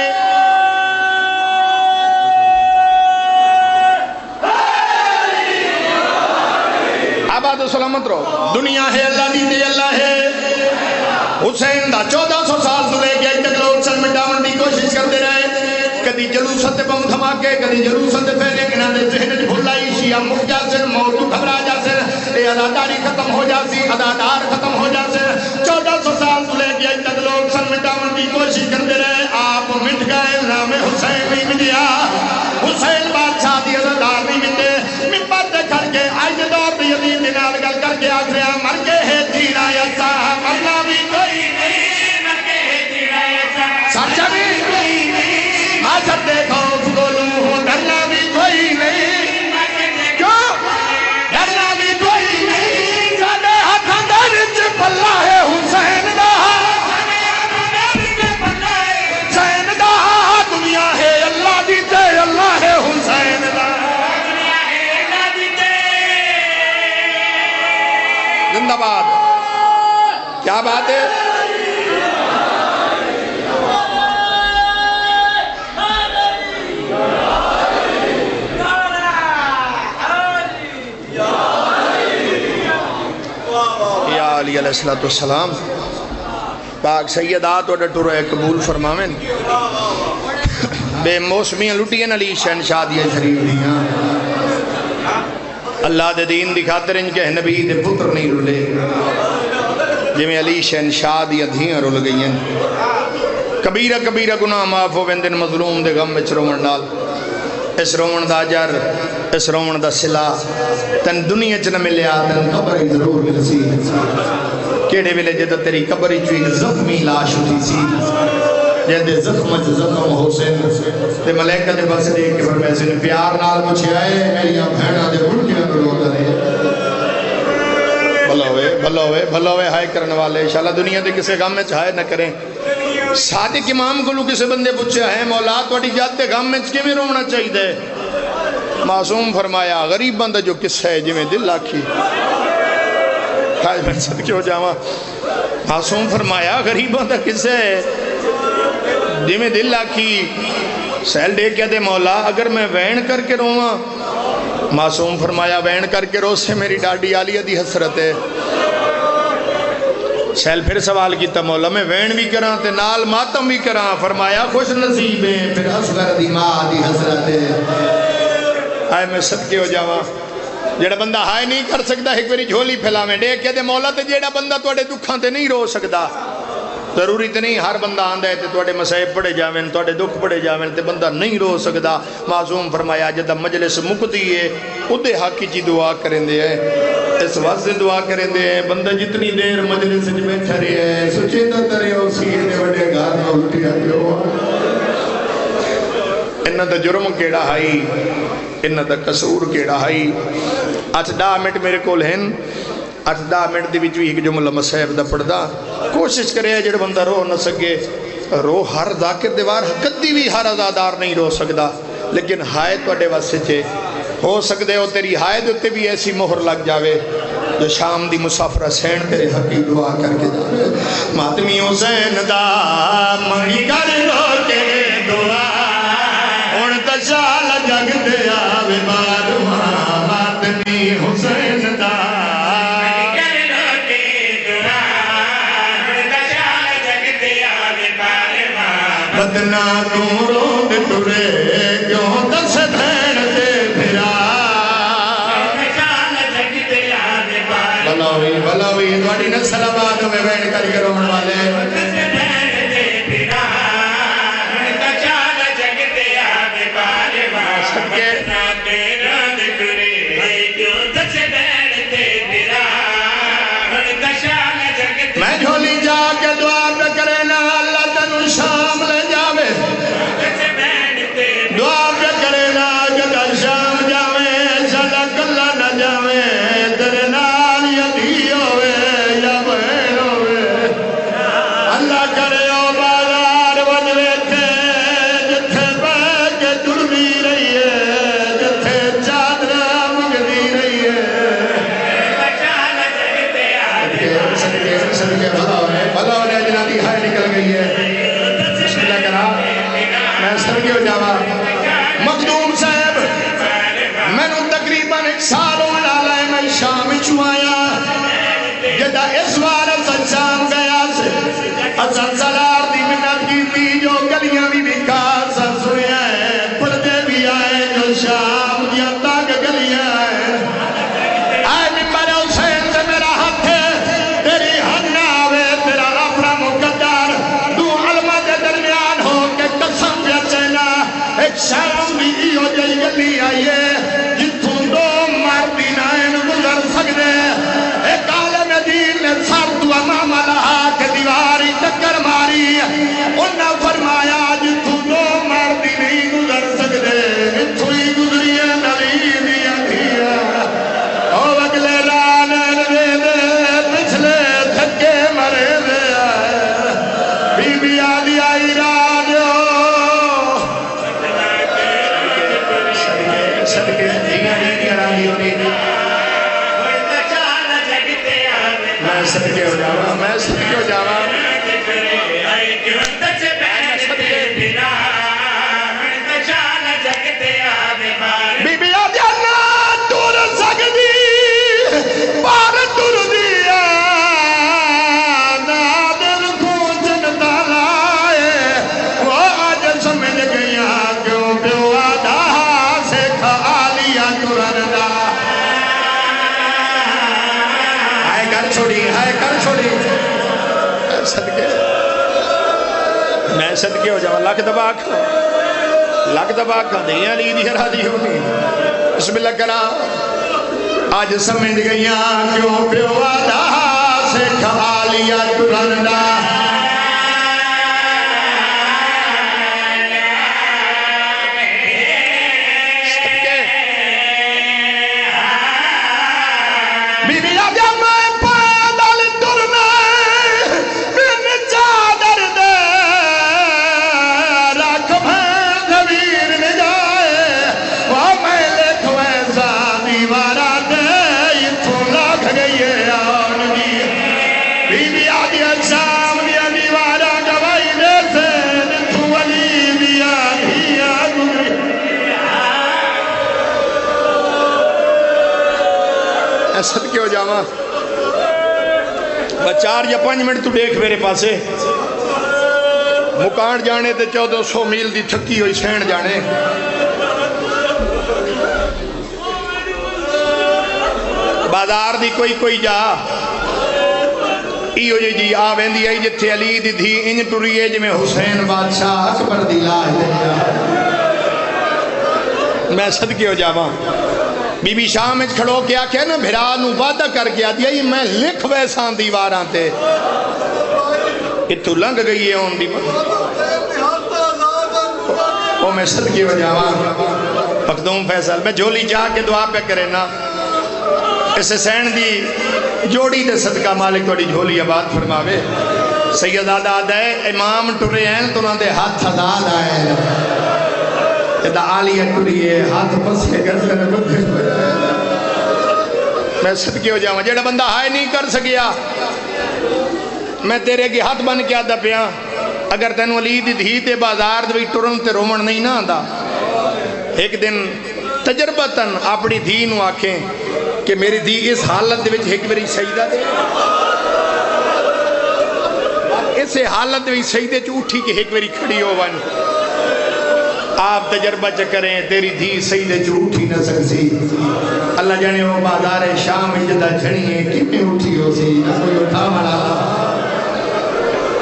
آباد و سلامت رہو دنیا ہے اللہ دی تے اللہ ہے حسین دا چودہ سو سال تو لے کے ایک تک لوگ سن مٹاون دی کوشش کرتے رہے کدی جلوست بم دھماکے کدی جلوست پھیلے کنا دے ذہن بھلائی شیعہ مک جاسن موت گھبرا جاسن اے اداداری ختم ہو جاسی ادادار ختم ہو جاسن چودہ سو سال تو لے کے ایک تک لوگ سن مٹاون دی کوشش کرتے رہے آپ مٹ گئے نام حسین نہیں مٹیا حسین بادشاہ دی ادادار نہیں مٹے ممبر دے کھڑ کے آج دور دی یزید دینار گل کر کے آخریا مر کے ہے جینا یسا مرنا بھی کوئی نہیں مر کے ہے جینا یسا سچا بھی کوئی نہیں حاضر دیکھو گولوں ڈرنا بھی کوئی نہیں کیوں ڈرنا بھی کوئی نہیں جانے ہاتھاں دے وچ پلہ ہے حسین دا حسین دا دنیا ہے اللہ دی تے اللہ ہے حسین دا زندہ باد کیا بات ہے یا علی علیہ السلام پاک سیدات و ڈٹو رہے قبول فرماویں بے موسمیاں لٹیاں علی شہنشاہ دیئے شریف دیاں اللہ دے دین دی خاطر ان کے نبی دے پتر نہیں رولے جمیں علی شہنشاہ دی ادھیاں رول گئی ہیں کبیرہ کبیرہ گناہ معاف ہو ویندن مظلوم دے غم وچ رومن ڈال اس رومن دا جر اس رومن دا صلہ تن دنیا چ نہ ملیا تن قبر ہی ضرور ملسی کیڑے ویلے جدو تیری قبر ہی چوئی زخمی لاش ہوتی سی جہدے زخم چ زخم حسین تے ملائکہ دے بس دیکھ کے فرمائے سے پیار نال پوچھے آئے میریاں بہناں دے ملکیاں نو روتا رہے بھلا ہوئے بھلا ہوئے بھلا ہوئے ہائے کرنے والے انشاءاللہ دنیا دے کسے غم میں چاہے نہ کریں صادق امام کو لو کسے بندے پوچھے ہیں مولا توڑی جاتے غم میں چکے میں رونا چاہی دے معصوم فرمایا غریب بندہ جو قصہ ہے جی میں دل لاکھی خواہش میں صدقے ہو جاواں معصوم فرمایا غریب بندہ قصہ ہے جی میں دل لاکھی سیل دے کیا دے مولا اگر میں وین کر کے رواں معصوم فرمایا وین کر کے رو سے میری ڈاڈی عالیہ دی حسرت ہے سیل پھر سوال کیتا مولا میں وین بھی کراں تے نال ماتم بھی کراں فرمایا خوش نصیب ہے پھر اصغر دی ماں دی حسرت ہے آئے میں صدقے ہو جاواں جیڑا بندہ ہائے نہیں کر سکتا ایک بری جھولی پھیلا میں ڈیک کیا دے مولا تے جیڑا بندہ توڑے دکھاں تے نہیں رو سکتا ضروری تے نہیں ہر بندہ آندہ ہے تے توڑے مسائب پڑے جاویں توڑے دکھ پڑے جاویں تے بندہ نہیں رو سکتا معصوم فرمایا جدہ مجلس مکتی ہے ادھے حقی چی دعا کریں دے ہیں اس واسطے دعا کریں دے ہیں بندہ جتنی دیر مجلس میں بیٹھا رہے ہیں سچیدہ ترے ہو سیر دے بڑے گھر میں الٹی آتے ہو انہ دا جرم کیڑا ہائی انہ دا قصور کیڑا ہائی اٹھ ڈا منٹ میرے کول ہیں اٹھ دا منٹ دی وچ بھی ایک جملہ مسائب دا پڑھ دا کوشش کرے جڑا بندہ رو نہ سکے رو ہر ذاکر دیوار کدی بھی ہر ازادار نہیں رو سکدا لیکن ہائے توڑے واسطے چھے ہو سکدے ہو تیری ہائے دوتے بھی ایسی مہر لگ جاوے جو شام دی مسافرہ سین تیرے حقی دعا کر کے جاوے ماتمی حسین دا منگی کر لو تیرے دعا ان تشال جگ دے آوے بارواں ماتمی حسین دا بدنا تو رو دے تورے کیوں دس دھین دے پھرا بلاوی بلاوی دوڑی نسل آباد میں بیٹھ کر کے رومن والے صدقے میں جھولی جا کے دعا پہ کرے نا اللہ تنو شام لے جاوے دعا پہ کرے نا جدر شام جاوے صدق اللہ نہ جاوے تیرے نال یدھی ہوئے یا بہن ہوئے اللہ کرے او بازار وجوے تھے جتھے بہ کے ٹردی رہی ہے جتھے چادر مگدی رہی ہے صدقے صدقے بھلا ہونے بھلا ہونے جنادی ہائے نکل گئی ہے بسم اللہ کرا میں صدقے ہو جاوا مخدوم صاحب میں نو تقریباً ایک سال ہونا لائے میں شام چوایا جدہ اس وار سچام گیا سے حسن سلار دی منت کی تھی جو گلیاں بھی بھی کاسا سنیا ہے پردے بھی آئے جو شام دیا تاک گلیاں آئے آئے ممبر حسین سے میرا حق ہے تیری ہنہ آوے تیرا اپنا مقدر دو علمہ دے درمیان ہو کے قسم پہ چینا ایک شام بھی ہو جائی گلی آئیے جتوں دو مردی نائن گزر سکتے ایک عالم دین نے سر تو امام لہا کے دیواری ٹکر ماری انہا فرمایا جتوں دو مردی نہیں گزر سکتے اتھو ہی گزری ہے نبی دیا دیا او اگلے لانن دے دے پچھلے تھکے مرے دے آئے بی بی آدھی آئی راجو صدقے دیگا دیگا راجی ہونی میں صدقے ہو جاوا میں صدقے ہو جاوا بی بی آدھی اللہ ٹور سکتی پار ٹور دیا نادر کو جنتا لائے وہ آج سمجھ گیا کیوں پیو آدھا سے کھا لیا ٹورندا آئے کر چھوڑی آئے کر چھوڑی صدقے میں صدقے ہو جاؤں لاکھ دبا کھا لاکھ دبا کھا دیا لی دی راضی ہونی بسم اللہ کرا آج سمجھ گیا کیوں پیو آدھا سے کھا لیا ٹورندا بی بی آجا میں پیدل ٹرنا بن چادر دے رکھ بھین دھویر نجائے وہ میں لکھ ویسا دیوارا دے اتھوں لکھ گئی ہے آن دی بی بی آدھی شام دیا دیوارا گوائی دے سے اتھوں علی دیا دیا گزری صدقے ہو جاوا چار یا پانچ منٹ تو دیکھ میرے پاسے مکان جانے تے چودہ سو میل دی تھکی ہوئی سین جانے بازار دی کوئی کوئی جا ایو جی جی آ ویندی آئی جتھے علی دی دھی انج ٹری ہے جی میں حسین بادشاہ اکبر دی لاہ میں صدقے ہو جاوا بی بی شام اچ کھڑو کیا کہ نا بھرا نو وعدہ کر کے آتی ہے میں لکھ ویسان دیواراں تے اتھو لنگ گئی ہے ان دی وہ میں صدقے ہو جاوا مخدوم فیصل میں جھولی چاہ کے دعا پہ کرے نا اسے سین دی جوڑی دے صدقہ مالک توڑی جھولی آباد فرماوے سید آداد ہے امام ٹرے ہیں تو نہ دے ہاتھ آداد آئے جدہ آلیہ ٹریے ہاتھ پسے کرتے ہیں بدھے میں صدقے ہو جاؤں جیڑا بندہ ہائے نہیں کر سکیا میں تیرے کی ہاتھ بن کے آدھا پیا اگر تینو علی دی دھی تے بازار دوی ٹرن تے رومن نہیں نہ آدھا ایک دن تجربتاً اپنی دھی نو آکھیں کہ میری دھی اس حالت دے وچ ایک میری سیدہ دے اسے حالت دے وچ سیدے چ اٹھی کہ ایک میری کھڑی ہو ون آپ تجربہ چکریں تیری دھی سیدے چ اٹھی نہ سکسی اللہ جانے وہ بازار شام جدہ جھڑیے کتنے اٹھی ہو سی نہ کوئی اٹھا مڑا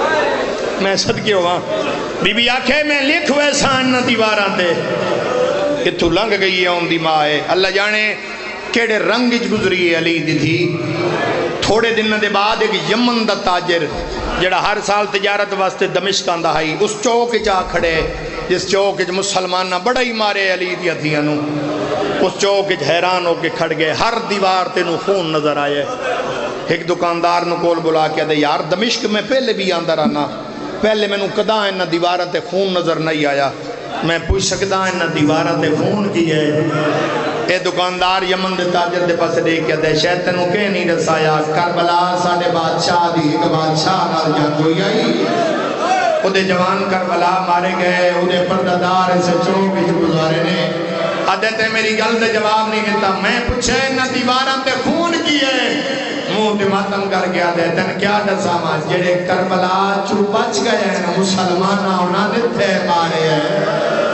میں صدقے ہوا بی بی آکھے میں لکھ ویسان نہ دیواراں تے اتو لنگ گئی ہے ان دی ماں ہے اللہ جانے کیڑے رنگ گزری ہے علی دی تھی تھوڑے دن دے بعد ایک یمن دا تاجر جڑا ہر سال تجارت واسطے دمشق آندا ہے اس چوک چا کھڑے جس چوک چ مسلمانہ بڑا ہی مارے علی دی ہتھیاں نو اس چوک چ حیران ہو کے کھڑ گئے ہر دیوار تے نو خون نظر آئے ایک دکاندار نو کول بلا کے دے یار دمشق میں پہلے بھی آندا رہنا پہلے میں نو کدا انہاں دیواراں تے خون نظر نہیں آیا میں پوچھ سکدا انہاں دیواراں تے خون کی ہے اے دکاندار یمن دے تاجر دے پاس دے کے دے شاید تینوں کہ نہیں دسایا کربلا ساڈے بادشاہ دی ایک بادشاہ نال جنگ ہوئی آئی او دے جوان کربلا مارے گئے او دے پردادار اسے چوک وچ گزارے نے ادے تے میری گل تے جواب نہیں دیتا میں پوچھے انہاں دیواراں تے خون کی ہے منہ تے ماتم کر گیا دے تن کیا دساواں جڑے کربلا چوں بچ گئے ہیں مسلماناں انہاں نے تے مارے ہیں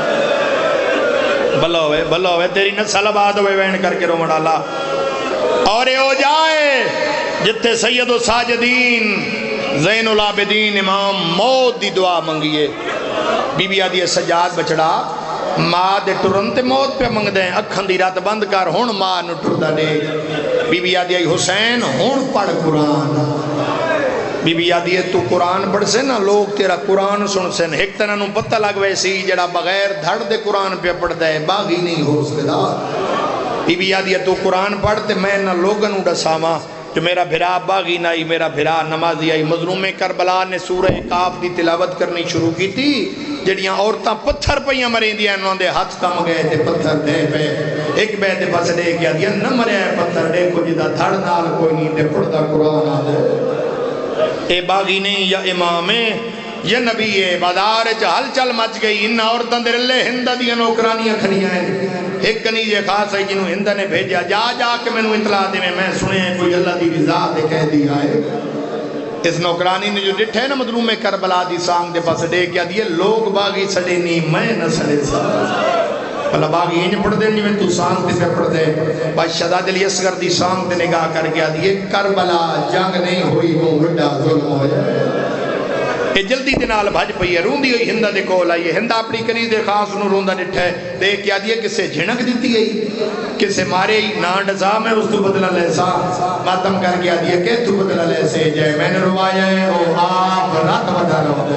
بھلا ہوئے بھلا ہوئے تیری نسل آباد ہوئے وین کر کے رومن اللہ اور یہ ہو جائے جتے سید و ساجدین زین العابدین امام موت دی دعا منگیے بی بی آدھی سجاد بچڑا ماں دے ٹرنتے موت پہ منگ دیں اکھن دی رات بند کر ہون ماں نو ٹردہ دے بی بی آدھی حسین ہون پڑھ قرآن بی بی آدھی ہے تو قرآن پڑھ سے نا لوگ تیرا قرآن سن سے ایک طرح نو پتہ لگ ویسی جڑا بغیر دھڑ دے قرآن پہ پڑھ دے باغی نہیں ہو سکتا بی بی آدھی ہے تو قرآن پڑھتے میں نہ لوگنوں ڈساما جو میرا بھرا باغی نائی میرا بھرا نمازی آئی مظلوم کربلا نے سورہ کاف دی تلاوت کرنی شروع کی تھی جڑیاں عورتاں پتھر پہیاں مریں دیا انہوں دے ہاتھ کم گئے تھے پتھر دے پہ ایک بے دے پاس دے کیا دیا نہ مرے پتھر دے کو جدا دھڑ نال کوئی نہیں دے پڑھتا قرآن آدھے اے باغی نہیں یا امام یا نبی ہے بازار چل چل مچ گئی ان عورتوں دے رلے ہندہ دیا نوکرانیاں کھڑیاں ہیں ایک کنیز خاص ہے جنہوں ہندہ نے بھیجا جا جا کے میں نے اطلاع دے میں میں سنے کوئی اللہ دی رضا دے کہہ دیا ہے اس نوکرانی نے جو ڈٹھے ہے نا مظلوم کربلا دی سانگ دے پاس دے کیا دیئے لوگ باغی سڑے نہیں میں نہ سڑے سا پہلا باغی انج پڑھ دے نہیں تو سانگ دے پہ پڑھ دے بھائی شداد علی اصغر دی سانگ دے نگاہ کر گیا دیئے کربلا جنگ نہیں ہوئی وہ گھڑا ظلم ہو جائے کہ جلدی دنال بھاج پئی ہے روندی ہوئی ہندہ دے کول آئی ہے ہندہ اپنی کنیز دے خاص انہوں روندہ ڈٹھے دے کیا دیئے کسے جھنک دیتی گئی کسے مارے ہی نان ڈزا میں اس تو بدلہ لیسا ماتم کر گیا دیئے کہ تو بدلہ لیسے جائے میں نے روایا ہے او آپ رات بدا رہا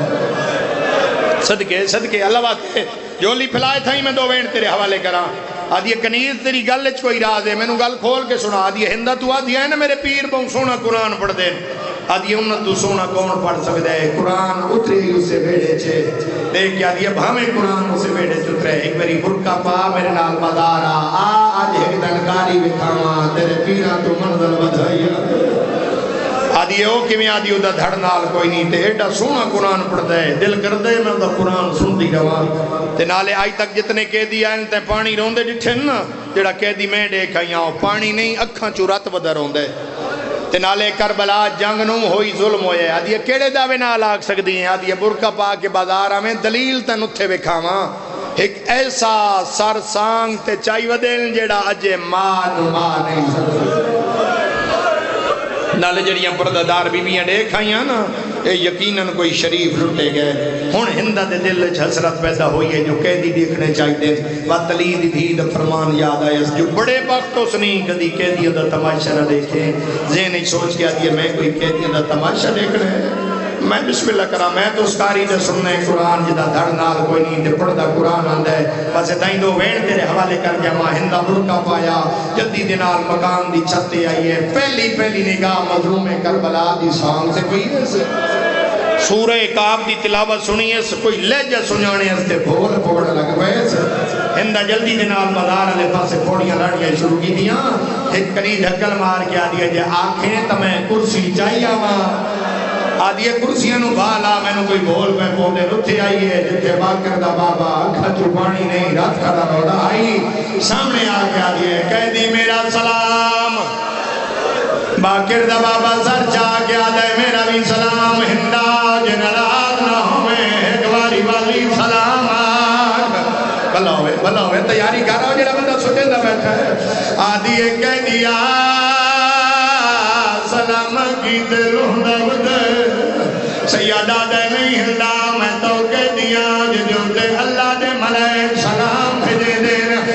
ہے صدقے صدقے اللہ بات ہے جو لی پھلائے تھا ہی میں دو وین تیرے حوالے کرا آدھی کنیز تیری گل اچھ کوئی راز ہے میں نے گل کھول کے سنا آدھی ہندہ تو آدھی ہے نا میرے پیر بہن سونا قرآن پڑھ دے آدھی امت تو سونا کون پڑھ سکتا ہے قرآن اترے ہی اسے بیڑے چھے دیکھ آدھی اب ہمیں قرآن اسے بیڑے چھترے ایک میری برکہ پا میرے نال مدارا آ آج ایک دنکاری بکھاما تیرے پیرا تو منزل بدھائی آدھی او کہ میں آدھی او دا دھڑ نال کوئی نہیں تے ایڈا سونا قرآن پڑھ دے دل کر دے میں دا قرآن سن دی رہا تے نالے آئی تک جتنے قیدی آئیں تے پانی روندے جٹھے نا جڑا قیدی میں دیکھائیں آؤ پانی نہیں اکھاں چورات بدہ روندے تے نالے کربلا جنگ نوں ہوئی ظلم ہوئے آدھی کیڑے دعوے نہ لاگ سکتی ہیں آدھی برکہ پا کے بازار میں دلیل تے نتھے بکھاواں ایک ایسا سر سانگ تے چائی ودیل جڑا اجے مان مان نہیں سکتی نالے جڑیاں پردادار بی بیاں دیکھائیاں نا اے یقیناً کوئی شریف لٹے گئے ہون ہندہ دے دل حسرت پیدا ہوئی ہے جو قیدی دیکھنے چاہتے وطلی دی دھی دا فرمان یاد آئے جو بڑے وقت اس نہیں کدی قیدیوں دا تماشا نہ دیکھیں ذہن ہی سوچ کیا دیا میں کوئی قیدیوں دا تماشا دیکھنے میں بسم اللہ کرا میں تو اس کاری دے سننے قرآن جدا دھڑ نال کوئی نہیں دے پڑھ دا قرآن آندہ ہے بس دائیں دو وین تیرے حوالے کر گیا ماں ہندہ برکہ پایا جدی دنال مکان دی چھتے آئی ہے پہلی پہلی نگاہ مظلوم کربلا دی سانگ سے کوئی ہے سورہ کاف دی تلاوت سنی ہے کوئی لہجہ سنانے اس تے بھول پھوڑ لگ گئے ہندہ جلدی دنال مدار علیہ پاسے پھوڑیاں لڑیاں شروع کی دیاں ایک کنی ڈھکل مار کے آدیا جے آنکھیں تو میں کرسی چاہیے ماں آدھیے کرسیاں نو بالا میں نو کوئی بول پہ پودے رتھے آئی ہے جتے باکر دا بابا اکھا تو پانی نہیں رات کھڑا روڑا آئی سامنے آگے آدھیے کہہ دی میرا سلام باکر دا بابا سر چاہ کے آدھے میرا بھی سلام ہندہ جنرال نہ ہوئے ایکواری والی سلام بھلا ہوئے بھلا ہوئے تیاری کر رہا ہو جڑا بندہ سٹے دا بیٹھا ہے آدھیے کہہ دیا سلام کی دلوں دا بدے سیادہ دے نہیں ہندہ میں تو کہہ دیا جو دے اللہ دے ملائک سلام بھیجے دے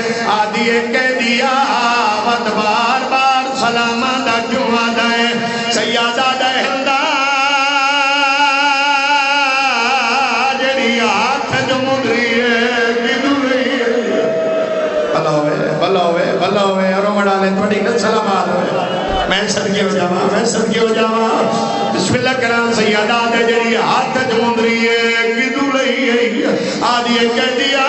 میں صدقے ہو جاواں میں صدقے ہو جاواں بسم اللہ کراں سیدہ دے جڑی ہاتھ جمندری ہے کدو لئی ہے آدھی کہہ دیا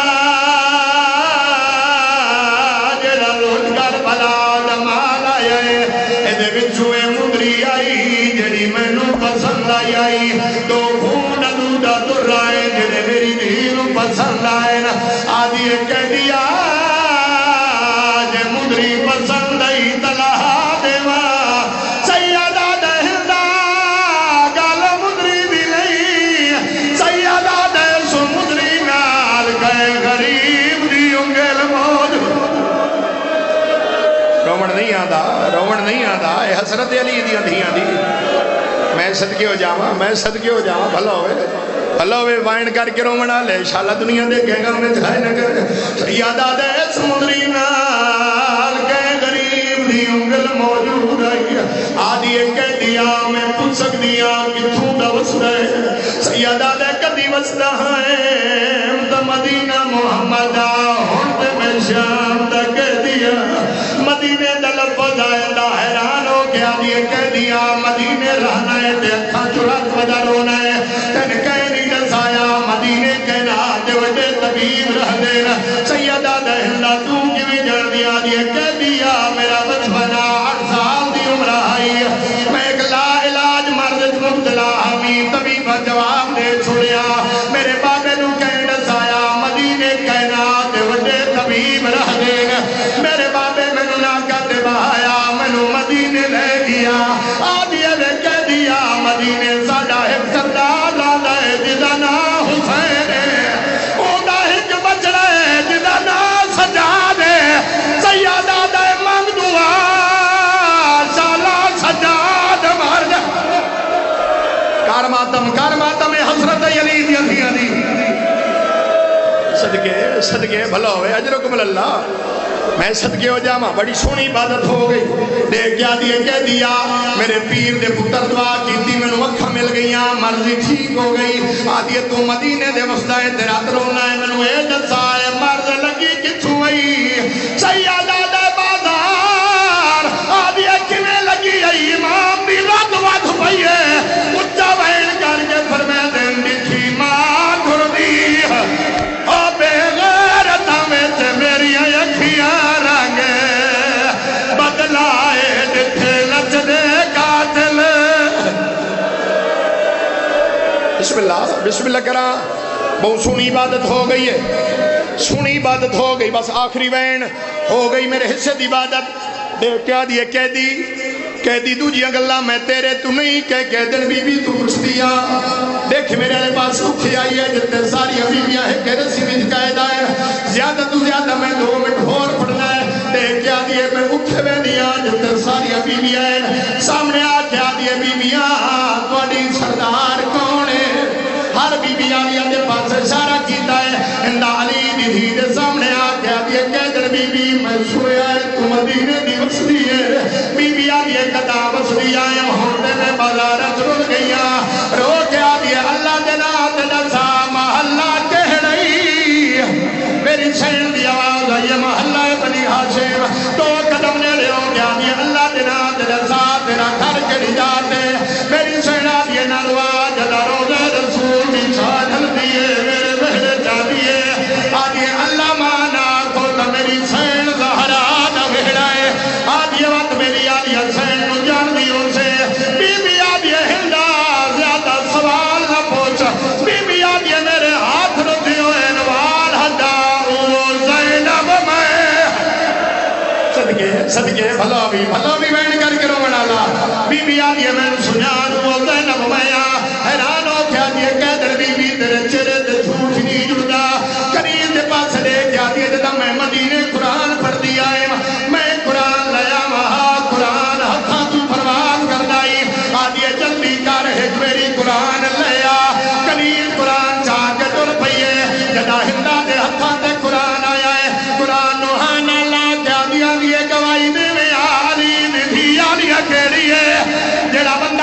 جڑا روزگار بلا دمال آیا ہے اے وچوں مندری آئی جڑی مینوں پسند آئی آئی تو خون دودھ درائے جڑے میری دھی نوں پسند آئے نا آدھی کہہ دیا جے مندری پسند آئی تلا دیوا سیدہ دہندا گل مندری دی نہیں سیدہ دہ سو مندری نال گئے غریب دی انگل موجود رومن نہیں آدھا رومن نہیں آدھا اے حسرت علی دی دھیاں دی میں صدقے ہو جاواں میں صدقے ہو جاواں بھلا ہوئے بھلا ہوئے وائن کر کے رومنا لے انشاءاللہ دنیا دیکھے گا میں جائے نہ کرے سیادہ دے سمندری نال کے غریب دی انگل موجود آئی آدھی کہہ دیا میں پوچھ سک دیا کتھوں دا وسدہ ہے سیادہ دے کدی وسدہ ہے دا مدینہ محمد ہون تے میں شام دا کہہ دیا مدینے دا لفظ آئے دا حیران ہو گیا دیئے کہہ دیا مدینے رہنا ہے تے اکھاں چرات بدا رونا ہے تن کہہ نہیں جسایا مدینے کہنا دے وجہ طبیب رہ دینا سیدہ دہندہ تو کیویں جڑ دیا دیئے کہہ دیا میرا بچپنا آٹھ سال دی عمر آئی میں ایک لا علاج مرد مبتلا ہمیں طبیب جواب دے چھوڑیا میرے بابے نو کہہ جسایا مدینے کہنا دے وجہ طبیب رہ دینا میرے بابے میں نو نہ کہتے بہایا میں نو مدینے لے گیا آدھیے نے کہہ دیا مدینے ساڑا ایک سردار لالا ہے جدا نا حسین ہے اوڈا ایک بچڑا ہے جدا نا سجاد ہے سیادہ دے مانگ دعا شالا سجاد مار جا کار ماتم کار ماتم حسرت علی دی دھیاں دی صدقے صدقے بھلا ہوئے اجرکم اللہ میں صدقے ہو جاما بڑی سونی عبادت ہو گئی دیکھ کیا دیئے کہہ دیا میرے پیر دے پتر دعا کیتی میں نو اکھا مل گئیاں مرضی ٹھیک ہو گئی آدھیے تو مدینے دے وسطائے تیرا ترونا ہے میں نو اے جسائے مرض لگی کتھوں آئی سیادہ دے بازار آدھیے کنے لگی آئی امام دی رد ود پئیے اچھا بہن کر کے فرمے دن دی تھی ماں گر دی او بے غیرت میں تے میری اکھیاں رنگے بدلائے دکھے لچ دے قاتل بسم اللہ بسم اللہ کرا بہت سونی عبادت ہو گئی ہے سونی عبادت ہو گئی بس آخری وین ہو گئی میرے حصے دی عبادت دیکھ کیا دیئے کہہ دی کہہ دی دو جی اگلہ میں تیرے تو نہیں کہہ کہہ دن بی بی تو کچھ دیا دیکھ میرے علیہ پاس اٹھی آئی ہے جتنے ساری حبیبیاں ہیں کہ رسی میں قائدہ ہے زیادہ تو زیادہ میں دو منٹ اور پڑھنا ہے دیکھ کیا دیئے میں اٹھے میں دیا جتنے ساری حبیبیاں ہیں سامنے آ کیا دیئے بیبیاں توڑی سردار کون ہے ہر بیبی آلیہ دے پاس اشارہ کیتا ہے اندہ علی دی دھی دے سامنے آ کیا دیئے کہہ در بی بی میں سویا ہے تو مدینے دی وسدی ہے بی بی آلیہ قطع وسدی آئے ہوندے میں بازار چرل گئیاں رو کیا دیئے اللہ جنات جسا محلہ کہہ رہی میری سین دی آواز آئیے محلہ بنی حاشم تو قدم نے لے ہو گیا دیئے اللہ جنات جسا تیرا گھر کے نجاتے میری سین آدیئے نروا جدا روزہ رسول بھی چھاڑل دیئے میرے بہنے جا دیئے آدیئے اللہ مانا کو تو میری سین زہرہ نہ بہڑائے آدیئے وقت میری آدیئے سین نو جان دیوں سے بی بی آدیئے ہندہ زیادہ سوال نہ پوچھا بی بی آدیئے میرے ہاتھ رو دیوں انوال ہڈا او زینب میں صدقے صدقے بھلا بھی بھلا بھی بین کر کے رو منالا بی بی آدیئے میں سنیان او زینب میں حیران ہو کیا دیئے کہہ در بی بی تیرے چرے دے جھوٹ نہیں جڑدا قریب دے پاس لے کیا دیئے جدا میں مدینے قرآن پڑھ دیا ہے میں قرآن لیا وہاں قرآن ہتھاں تو پروان کر دائی آدیئے جلدی کر ایک میری قرآن لیا قریب قرآن چاہ کے در پئیے جدا ہندہ دے ہتھاں تے قرآن آیا ہے قرآن نوحان اللہ کیا دیا دیئے گوائی دے میں آلی دی دی آلیہ کے لیے جڑا بندہ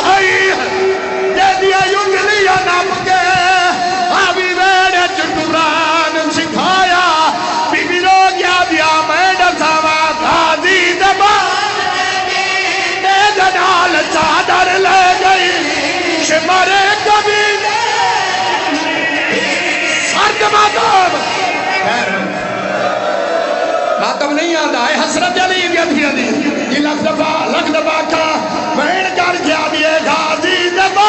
ہے جے دیا یونگلیاں نپ کے آبی ویڑے چٹوران سکھایا بی بی رو گیا دیا میں ڈساوا غازی دبا اے جنال چادر لے گئی شمر کبھی سرد ماتم ماتم نہیں آدھا ہے حسرت علی دیا دیا دی یہ لکھ دفعہ لکھ دفعہ کا وین کر گیا دیے غازی دبا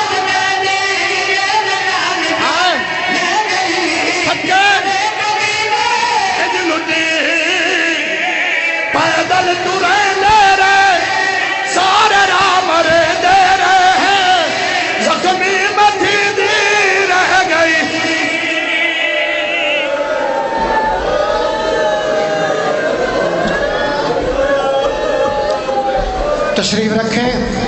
پیدل ترے لے رہے سارے رام رے دے رہے ہیں زخمی متھی دی رہ گئی تشریف رکھیں